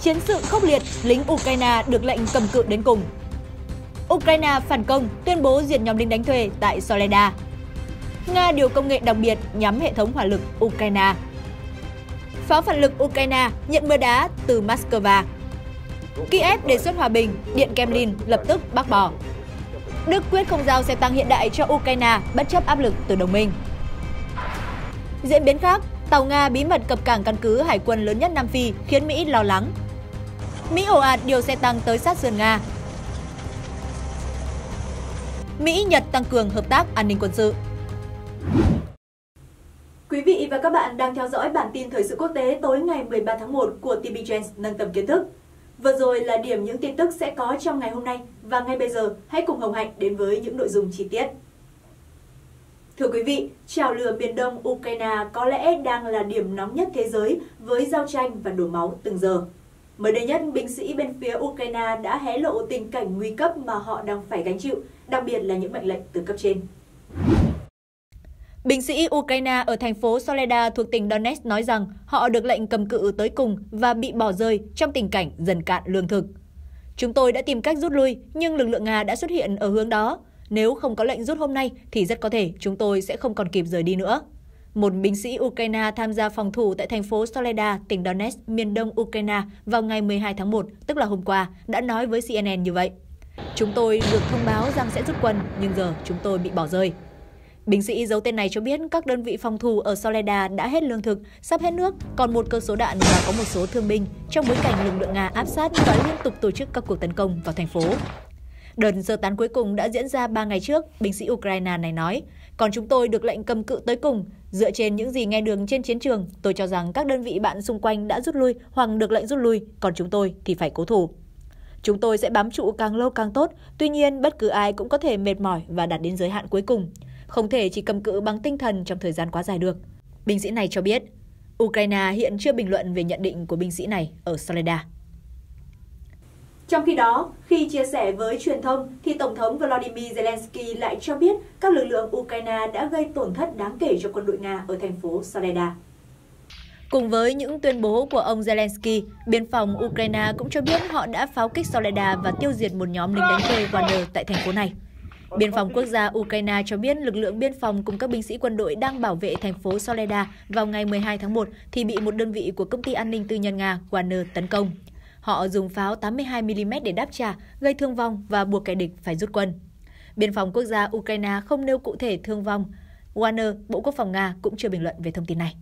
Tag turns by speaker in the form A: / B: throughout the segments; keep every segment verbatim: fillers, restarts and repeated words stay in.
A: Chiến sự khốc liệt, lính Ukraine được lệnh cầm cự đến cùng. Ukraine phản công, tuyên bố diệt nhóm lính đánh thuê tại Soledar. Nga điều công nghệ đặc biệt nhắm hệ thống hỏa lực Ukraine. Pháo phản lực Ukraine nhận mưa đá từ Moscow. Kiev đề xuất hòa bình, Điện Kremlin lập tức bác bỏ. Đức quyết không giao xe tăng hiện đại cho Ukraine bất chấp áp lực từ đồng minh. Diễn biến khác, tàu Nga bí mật cập cảng căn cứ hải quân lớn nhất Nam Phi khiến Mỹ lo lắng. Mỹ ồ ạt điều xe tăng tới sát sườn Nga. Mỹ-Nhật tăng cường hợp tác an ninh quân sự. Quý vị và các bạn đang theo dõi bản tin thời sự quốc tế tối ngày mười ba tháng một của tê pê Trends nâng tầm kiến thức. Vừa rồi là điểm những tin tức sẽ có trong ngày hôm nay và ngay bây giờ hãy cùng Hồng Hạnh đến với những nội dung chi tiết. Thưa quý vị, trào lửa miền đông Ukraine có lẽ đang là điểm nóng nhất thế giới với giao tranh và đổ máu từng giờ. Mới đây nhất, binh sĩ bên phía Ukraine đã hé lộ tình cảnh nguy cấp mà họ đang phải gánh chịu, đặc biệt là những mệnh lệnh từ cấp trên. Binh sĩ Ukraine ở thành phố Soledar thuộc tỉnh Donetsk nói rằng họ được lệnh cầm cự tới cùng và bị bỏ rơi trong tình cảnh dần cạn lương thực. Chúng tôi đã tìm cách rút lui, nhưng lực lượng Nga đã xuất hiện ở hướng đó. Nếu không có lệnh rút hôm nay thì rất có thể chúng tôi sẽ không còn kịp rời đi nữa. Một binh sĩ Ukraine tham gia phòng thủ tại thành phố Soledar, tỉnh Donetsk, miền đông Ukraine vào ngày mười hai tháng một, tức là hôm qua, đã nói với xê en en như vậy. Chúng tôi được thông báo rằng sẽ rút quân, nhưng giờ chúng tôi bị bỏ rơi. Binh sĩ giấu tên này cho biết các đơn vị phòng thủ ở Soledar đã hết lương thực, sắp hết nước, còn một cơ số đạn và có một số thương binh trong bối cảnh lực lượng Nga áp sát và liên tục tổ chức các cuộc tấn công vào thành phố. Đợt sơ tán cuối cùng đã diễn ra ba ngày trước, binh sĩ Ukraine này nói. Còn chúng tôi được lệnh cầm cự tới cùng. Dựa trên những gì nghe được trên chiến trường, tôi cho rằng các đơn vị bạn xung quanh đã rút lui hoặc được lệnh rút lui, còn chúng tôi thì phải cố thủ. Chúng tôi sẽ bám trụ càng lâu càng tốt, tuy nhiên bất cứ ai cũng có thể mệt mỏi và đạt đến giới hạn cuối cùng. Không thể chỉ cầm cự bằng tinh thần trong thời gian quá dài được. Binh sĩ này cho biết, Ukraine hiện chưa bình luận về nhận định của binh sĩ này ở Soledar. Trong khi đó, khi chia sẻ với truyền thông, thì Tổng thống Volodymyr Zelensky lại cho biết các lực lượng Ukraine đã gây tổn thất đáng kể cho quân đội Nga ở thành phố Soledar. Cùng với những tuyên bố của ông Zelensky, biên phòng Ukraine cũng cho biết họ đã pháo kích Soledar và tiêu diệt một nhóm lính đánh thuê Wagner tại thành phố này. Biên phòng quốc gia Ukraine cho biết lực lượng biên phòng cùng các binh sĩ quân đội đang bảo vệ thành phố Soledar vào ngày mười hai tháng một thì bị một đơn vị của công ty an ninh tư nhân Nga Wagner tấn công. Họ dùng pháo tám mươi hai mi li mét để đáp trả, gây thương vong và buộc kẻ địch phải rút quân. Biên phòng quốc gia Ukraine không nêu cụ thể thương vong. Wagner, Bộ Quốc phòng Nga cũng chưa bình luận về thông tin này.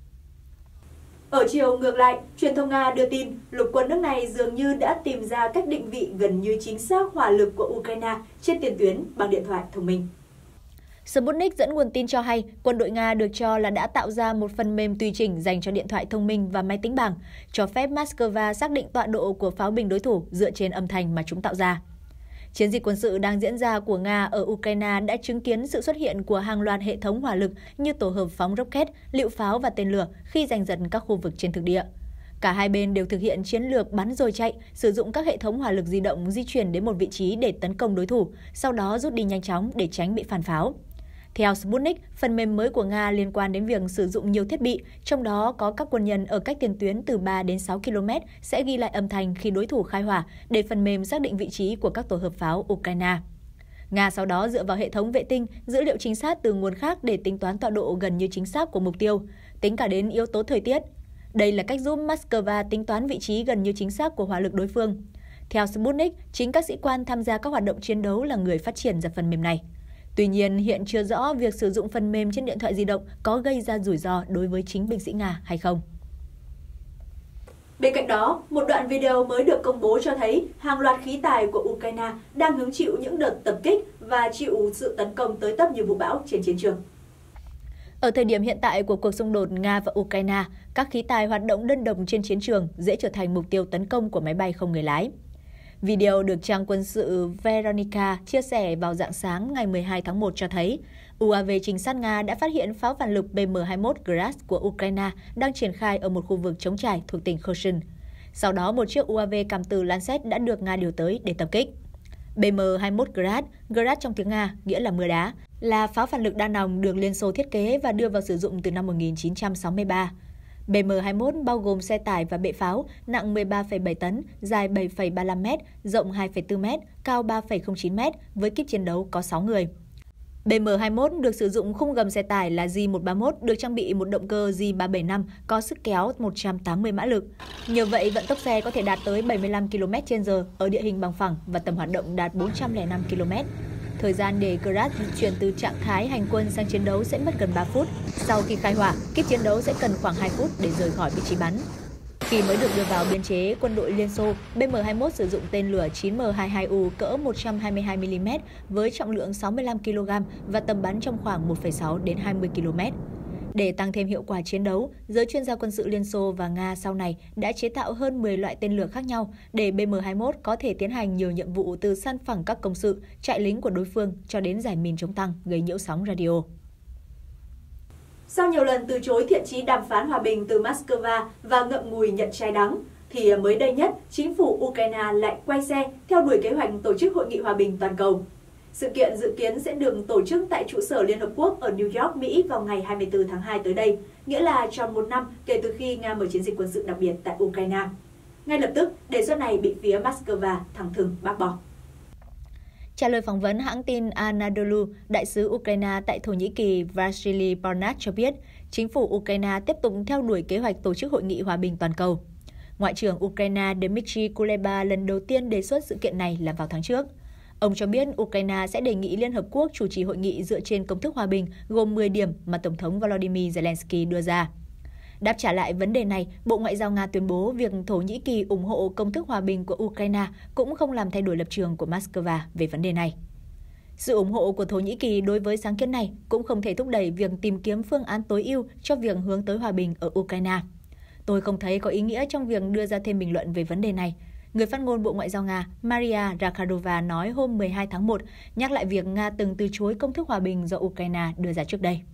A: Ở chiều ngược lại, truyền thông Nga đưa tin lục quân nước này dường như đã tìm ra cách định vị gần như chính xác hỏa lực của Ukraine trên tiền tuyến bằng điện thoại thông minh. Sputnik dẫn nguồn tin cho hay quân đội Nga được cho là đã tạo ra một phần mềm tùy chỉnh dành cho điện thoại thông minh và máy tính bảng, cho phép Moscow xác định tọa độ của pháo binh đối thủ dựa trên âm thanh mà chúng tạo ra. Chiến dịch quân sự đang diễn ra của Nga ở Ukraine đã chứng kiến sự xuất hiện của hàng loạt hệ thống hỏa lực như tổ hợp phóng rocket, lựu pháo và tên lửa khi giành giật các khu vực trên thực địa. Cả hai bên đều thực hiện chiến lược bắn rồi chạy, sử dụng các hệ thống hỏa lực di động di chuyển đến một vị trí để tấn công đối thủ, sau đó rút đi nhanh chóng để tránh bị phản pháo. Theo Sputnik, phần mềm mới của Nga liên quan đến việc sử dụng nhiều thiết bị, trong đó có các quân nhân ở cách tiền tuyến từ ba đến sáu ki lô mét sẽ ghi lại âm thanh khi đối thủ khai hỏa để phần mềm xác định vị trí của các tổ hợp pháo Ukraine. Nga sau đó dựa vào hệ thống vệ tinh, dữ liệu chính xác từ nguồn khác để tính toán tọa độ gần như chính xác của mục tiêu, tính cả đến yếu tố thời tiết. Đây là cách giúp Moscow tính toán vị trí gần như chính xác của hỏa lực đối phương. Theo Sputnik, chính các sĩ quan tham gia các hoạt động chiến đấu là người phát triển ra phần mềm này. Tuy nhiên, hiện chưa rõ việc sử dụng phần mềm trên điện thoại di động có gây ra rủi ro đối với chính binh sĩ Nga hay không. Bên cạnh đó, một đoạn video mới được công bố cho thấy hàng loạt khí tài của Ukraine đang hứng chịu những đợt tập kích và chịu sự tấn công tới tấp như vũ bão trên chiến trường. Ở thời điểm hiện tại của cuộc xung đột Nga và Ukraine, các khí tài hoạt động đơn độc trên chiến trường dễ trở thành mục tiêu tấn công của máy bay không người lái. Video được trang quân sự Veronica chia sẻ vào rạng sáng ngày mười hai tháng một cho thấy u a vê trinh sát Nga đã phát hiện pháo phản lực B M hai mươi mốt Grad của Ukraine đang triển khai ở một khu vực trống trải thuộc tỉnh Kherson. Sau đó, một chiếc u a vê cảm từ Lancet đã được Nga điều tới để tập kích. B M hai mươi mốt Grad, Grad trong tiếng Nga nghĩa là mưa đá, là pháo phản lực đa nòng được Liên Xô thiết kế và đưa vào sử dụng từ năm một nghìn chín trăm sáu mươi ba. B M hai mươi mốt bao gồm xe tải và bệ pháo nặng mười ba phẩy bảy tấn, dài bảy phẩy ba mươi lăm mét, rộng hai phẩy bốn mét, cao ba phẩy không chín mét, với kíp chiến đấu có sáu người. B M hai mươi mốt được sử dụng khung gầm xe tải là J một ba mốt, được trang bị một động cơ J ba bảy năm có sức kéo một trăm tám mươi mã lực. Nhờ vậy, vận tốc xe có thể đạt tới bảy mươi lăm ki lô mét trên giờ ở địa hình bằng phẳng và tầm hoạt động đạt bốn trăm lẻ năm ki lô mét. Thời gian để Grad di chuyển từ trạng thái hành quân sang chiến đấu sẽ mất gần ba phút. Sau khi khai hỏa, kíp chiến đấu sẽ cần khoảng hai phút để rời khỏi vị trí bắn. Khi mới được đưa vào biên chế quân đội Liên Xô, B M hai mươi mốt sử dụng tên lửa chín M hai mươi hai U cỡ một trăm hai mươi hai mi li mét với trọng lượng sáu mươi lăm ki lô gam và tầm bắn trong khoảng một phẩy sáu đến hai mươi ki lô mét. Để tăng thêm hiệu quả chiến đấu, giới chuyên gia quân sự Liên Xô và Nga sau này đã chế tạo hơn mười loại tên lửa khác nhau để B M hai mươi mốt có thể tiến hành nhiều nhiệm vụ từ săn phẳng các công sự, trại lính của đối phương cho đến giải mìn chống tăng gây nhiễu sóng radio.
B: Sau nhiều lần từ chối thiện chí đàm phán hòa bình từ Moscow và ngậm ngùi nhận trái đắng, thì mới đây nhất, chính phủ Ukraine lại quay xe theo đuổi kế hoạch tổ chức Hội nghị Hòa bình Toàn cầu. Sự kiện dự kiến sẽ được tổ chức tại trụ sở Liên Hợp Quốc ở New York, Mỹ vào ngày hai mươi tư tháng hai tới đây, nghĩa là tròn một năm kể từ khi Nga mở chiến dịch quân sự đặc biệt tại Ukraine. Ngay lập tức, đề xuất này bị phía Moscow thẳng thừng bác bỏ.
A: Trả lời phỏng vấn hãng tin Anadolu, đại sứ Ukraine tại Thổ Nhĩ Kỳ Vasily Parnat cho biết, chính phủ Ukraine tiếp tục theo đuổi kế hoạch tổ chức Hội nghị Hòa bình Toàn cầu. Ngoại trưởng Ukraine Dmytro Kuleba lần đầu tiên đề xuất sự kiện này là vào tháng trước. Ông cho biết Ukraine sẽ đề nghị Liên Hợp Quốc chủ trì hội nghị dựa trên công thức hòa bình gồm mười điểm mà Tổng thống Volodymyr Zelensky đưa ra. Đáp trả lại vấn đề này, Bộ Ngoại giao Nga tuyên bố việc Thổ Nhĩ Kỳ ủng hộ công thức hòa bình của Ukraine cũng không làm thay đổi lập trường của Moscow về vấn đề này. Sự ủng hộ của Thổ Nhĩ Kỳ đối với sáng kiến này cũng không thể thúc đẩy việc tìm kiếm phương án tối ưu cho việc hướng tới hòa bình ở Ukraine. Tôi không thấy có ý nghĩa trong việc đưa ra thêm bình luận về vấn đề này. Người phát ngôn Bộ Ngoại giao Nga Maria Zakharova nói hôm mười hai tháng một, nhắc lại việc Nga từng từ chối công thức hòa bình do Ukraine đưa ra trước đây.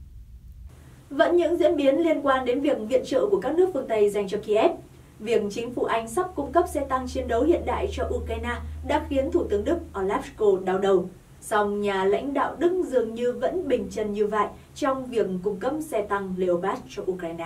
B: Vẫn những diễn biến liên quan đến việc viện trợ của các nước phương Tây dành cho Kiev. Việc chính phủ Anh sắp cung cấp xe tăng chiến đấu hiện đại cho Ukraine đã khiến Thủ tướng Đức Olaf Scholz đau đầu. Song nhà lãnh đạo Đức dường như vẫn bình chân như vậy trong việc cung cấp xe tăng Leopard cho Ukraine.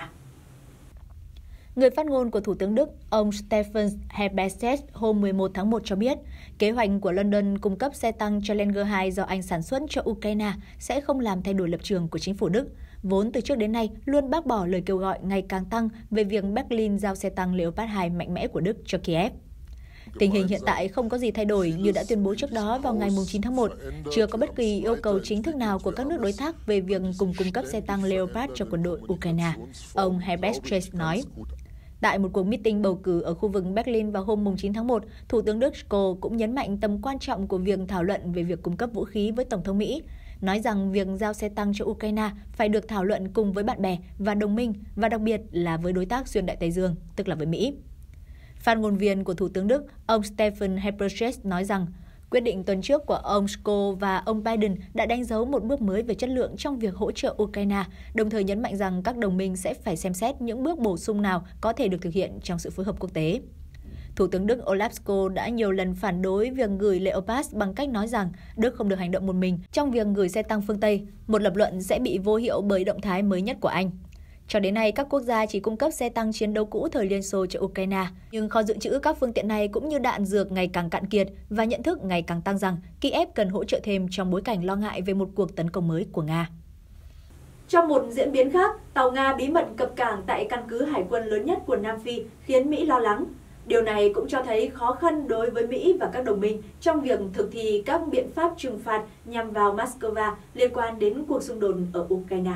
A: Người phát ngôn của Thủ tướng Đức, ông Stefan Hebestreit hôm mười một tháng một cho biết, kế hoạch của London cung cấp xe tăng cho Leger hai do Anh sản xuất cho Ukraine sẽ không làm thay đổi lập trường của chính phủ Đức, vốn từ trước đến nay luôn bác bỏ lời kêu gọi ngày càng tăng về việc Berlin giao xe tăng Leopard hai mạnh mẽ của Đức cho Kiev. Tình hình hiện tại không có gì thay đổi như đã tuyên bố trước đó vào ngày chín tháng một. Chưa có bất kỳ yêu cầu chính thức nào của các nước đối tác về việc cùng cung cấp xe tăng Leopard cho quân đội Ukraine, ông Hebestreit nói. Tại một cuộc meeting bầu cử ở khu vực Berlin vào hôm chín tháng một, Thủ tướng Đức Scholz cũng nhấn mạnh tầm quan trọng của việc thảo luận về việc cung cấp vũ khí với Tổng thống Mỹ, nói rằng việc giao xe tăng cho Ukraine phải được thảo luận cùng với bạn bè và đồng minh và đặc biệt là với đối tác xuyên Đại Tây Dương, tức là với Mỹ. Phát ngôn viên của Thủ tướng Đức, ông Stefan Hebestreit nói rằng quyết định tuần trước của ông Scholz và ông Biden đã đánh dấu một bước mới về chất lượng trong việc hỗ trợ Ukraine, đồng thời nhấn mạnh rằng các đồng minh sẽ phải xem xét những bước bổ sung nào có thể được thực hiện trong sự phối hợp quốc tế. Thủ tướng Đức Olaf Scholz đã nhiều lần phản đối việc gửi Leopard bằng cách nói rằng Đức không được hành động một mình trong việc gửi xe tăng phương Tây, một lập luận sẽ bị vô hiệu bởi động thái mới nhất của Anh. Cho đến nay, các quốc gia chỉ cung cấp xe tăng chiến đấu cũ thời Liên Xô cho Ukraine, nhưng kho dự trữ các phương tiện này cũng như đạn dược ngày càng cạn kiệt và nhận thức ngày càng tăng rằng Kiev cần hỗ trợ thêm trong bối cảnh lo ngại về một cuộc tấn công mới của Nga.
B: Trong một diễn biến khác, tàu Nga bí mật cập cảng tại căn cứ hải quân lớn nhất của Nam Phi khiến Mỹ lo lắng. Điều này cũng cho thấy khó khăn đối với Mỹ và các đồng minh trong việc thực thi các biện pháp trừng phạt nhằm vào Moscow liên quan đến cuộc xung đột ở Ukraine.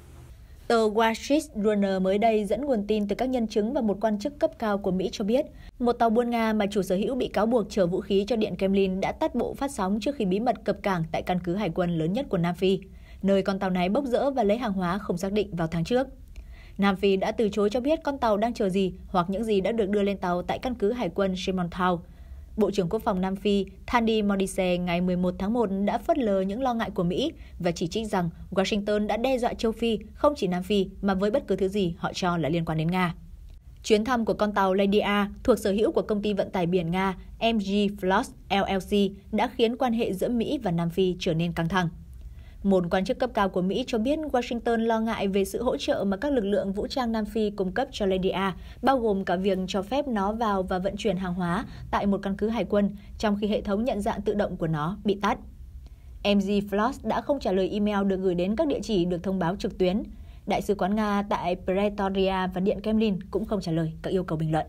A: Tờ Wall Street Journal mới đây dẫn nguồn tin từ các nhân chứng và một quan chức cấp cao của Mỹ cho biết, một tàu buôn Nga mà chủ sở hữu bị cáo buộc chở vũ khí cho Điện Kremlin đã tắt bộ phát sóng trước khi bí mật cập cảng tại căn cứ hải quân lớn nhất của Nam Phi, nơi con tàu này bốc rỡ và lấy hàng hóa không xác định vào tháng trước. Nam Phi đã từ chối cho biết con tàu đang chờ gì hoặc những gì đã được đưa lên tàu tại căn cứ hải quân Shermantown. Bộ trưởng Quốc phòng Nam Phi Thandi Modise ngày mười một tháng một đã phớt lờ những lo ngại của Mỹ và chỉ trích rằng Washington đã đe dọa châu Phi, không chỉ Nam Phi mà với bất cứ thứ gì họ cho là liên quan đến Nga. Chuyến thăm của con tàu Lady A thuộc sở hữu của công ty vận tải biển Nga em giê Flotte L L C đã khiến quan hệ giữa Mỹ và Nam Phi trở nên căng thẳng. Một quan chức cấp cao của Mỹ cho biết Washington lo ngại về sự hỗ trợ mà các lực lượng vũ trang Nam Phi cung cấp cho Lady A, bao gồm cả việc cho phép nó vào và vận chuyển hàng hóa tại một căn cứ hải quân, trong khi hệ thống nhận dạng tự động của nó bị tắt. em giê Floss đã không trả lời email được gửi đến các địa chỉ được thông báo trực tuyến. Đại sứ quán Nga tại Pretoria và Điện Kremlin cũng không trả lời các yêu cầu bình luận.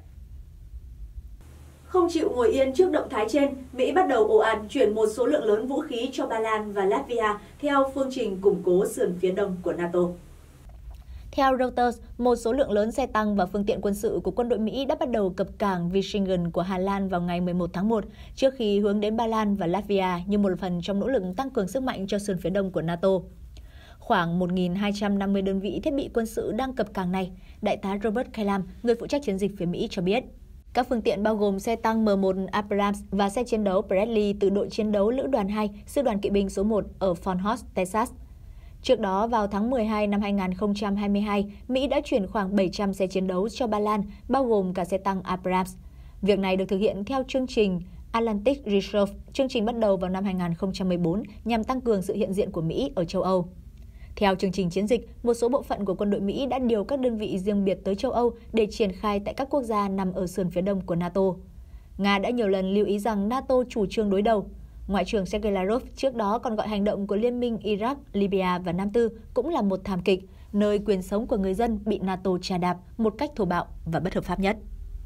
B: Không chịu ngồi yên trước động thái trên, Mỹ bắt đầu ồ ạt chuyển một số lượng lớn vũ khí cho Ba Lan và Latvia theo phương trình củng cố sườn phía đông của NATO.
A: Theo Reuters, một số lượng lớn xe tăng và phương tiện quân sự của quân đội Mỹ đã bắt đầu cập cảng Vlissingen của Hà Lan vào ngày mười một tháng một, trước khi hướng đến Ba Lan và Latvia như một phần trong nỗ lực tăng cường sức mạnh cho sườn phía đông của NATO. Khoảng một nghìn hai trăm năm mươi đơn vị thiết bị quân sự đang cập cảng này, Đại tá Robert Kaylam, người phụ trách chiến dịch phía Mỹ cho biết. Các phương tiện bao gồm xe tăng M một Abrams và xe chiến đấu Bradley từ đội chiến đấu Lữ đoàn hai, Sư đoàn Kỵ binh số một ở Fort Hood, Texas. Trước đó, vào tháng mười hai năm hai nghìn không trăm hai mươi hai, Mỹ đã chuyển khoảng bảy trăm xe chiến đấu cho Ba Lan, bao gồm cả xe tăng Abrams. Việc này được thực hiện theo chương trình Atlantic Reserve, chương trình bắt đầu vào năm hai nghìn không trăm mười bốn nhằm tăng cường sự hiện diện của Mỹ ở châu Âu. Theo chương trình chiến dịch, một số bộ phận của quân đội Mỹ đã điều các đơn vị riêng biệt tới châu Âu để triển khai tại các quốc gia nằm ở sườn phía đông của NATO. Nga đã nhiều lần lưu ý rằng NATO chủ trương đối đầu. Ngoại trưởng Sergei Lavrov trước đó còn gọi hành động của Liên minh Iraq, Libya và Nam Tư cũng là một thảm kịch, nơi quyền sống của người dân bị NATO trà đạp một cách thô bạo và bất hợp pháp nhất.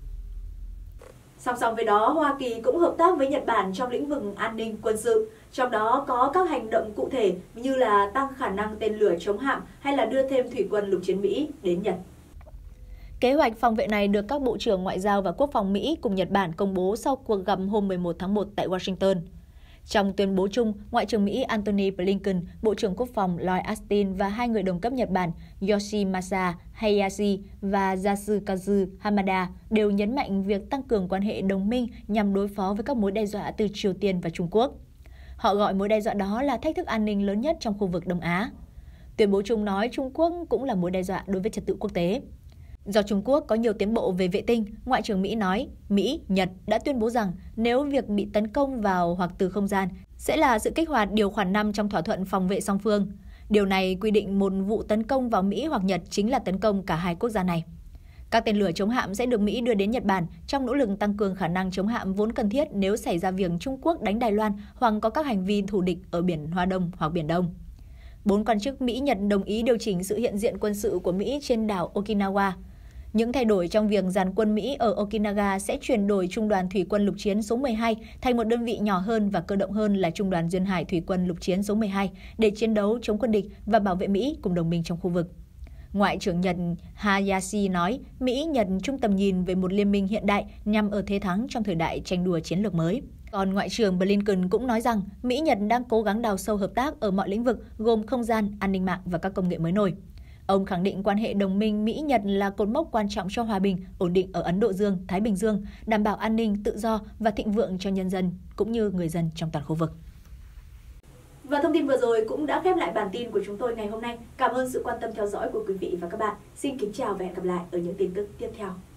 B: Song song với đó, Hoa Kỳ cũng hợp tác với Nhật Bản trong lĩnh vực an ninh quân sự, trong đó có các hành động cụ thể như là tăng khả năng tên lửa chống hạm hay là đưa thêm thủy quân lục chiến Mỹ đến Nhật.
A: Kế hoạch phòng vệ này được các Bộ trưởng Ngoại giao và Quốc phòng Mỹ cùng Nhật Bản công bố sau cuộc gặp hôm mười một tháng một tại Washington. Trong tuyên bố chung, Ngoại trưởng Mỹ Antony Blinken, Bộ trưởng Quốc phòng Lloyd Austin và hai người đồng cấp Nhật Bản Yoshimasa Hayashi và Yasukazu Hamada đều nhấn mạnh việc tăng cường quan hệ đồng minh nhằm đối phó với các mối đe dọa từ Triều Tiên và Trung Quốc. Họ gọi mối đe dọa đó là thách thức an ninh lớn nhất trong khu vực Đông Á. Tuyên bố chung nói Trung Quốc cũng là mối đe dọa đối với trật tự quốc tế. Do Trung Quốc có nhiều tiến bộ về vệ tinh, Ngoại trưởng Mỹ nói Mỹ, Nhật đã tuyên bố rằng nếu việc bị tấn công vào hoặc từ không gian sẽ là sự kích hoạt điều khoản năm trong thỏa thuận phòng vệ song phương. Điều này quy định một vụ tấn công vào Mỹ hoặc Nhật chính là tấn công cả hai quốc gia này. Các tên lửa chống hạm sẽ được Mỹ đưa đến Nhật Bản trong nỗ lực tăng cường khả năng chống hạm vốn cần thiết nếu xảy ra việc Trung Quốc đánh Đài Loan hoặc có các hành vi thù địch ở Biển Hoa Đông hoặc Biển Đông. Bốn quan chức Mỹ-Nhật đồng ý điều chỉnh sự hiện diện quân sự của Mỹ trên đảo Okinawa. Những thay đổi trong việc dàn quân Mỹ ở Okinawa sẽ chuyển đổi Trung đoàn Thủy quân Lục chiến số mười hai thành một đơn vị nhỏ hơn và cơ động hơn là Trung đoàn Duyên hải Thủy quân Lục chiến số mười hai để chiến đấu chống quân địch và bảo vệ Mỹ cùng đồng minh trong khu vực. Ngoại trưởng Nhật Hayashi nói Mỹ-Nhật chung tầm nhìn về một liên minh hiện đại nhằm ở thế thắng trong thời đại tranh đua chiến lược mới. Còn Ngoại trưởng Blinken cũng nói rằng Mỹ-Nhật đang cố gắng đào sâu hợp tác ở mọi lĩnh vực gồm không gian, an ninh mạng và các công nghệ mới nổi. Ông khẳng định quan hệ đồng minh Mỹ-Nhật là cột mốc quan trọng cho hòa bình, ổn định ở Ấn Độ Dương, Thái Bình Dương, đảm bảo an ninh, tự do và thịnh vượng cho nhân dân cũng như người dân trong toàn khu vực.
B: Và thông tin vừa rồi cũng đã khép lại bản tin của chúng tôi ngày hôm nay. Cảm ơn sự quan tâm theo dõi của quý vị và các bạn. Xin kính chào và hẹn gặp lại ở những tin tức tiếp theo.